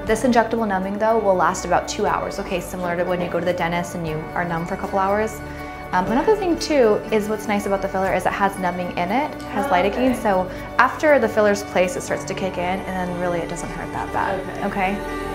This injectable numbing though will last about 2 hours, okay, similar to when you go to the dentist and you are numb for a couple hours. Another thing too is what's nice about the filler is it has numbing in it, has lidocaine, so after the filler's placed it starts to kick in and then really it doesn't hurt that bad, okay?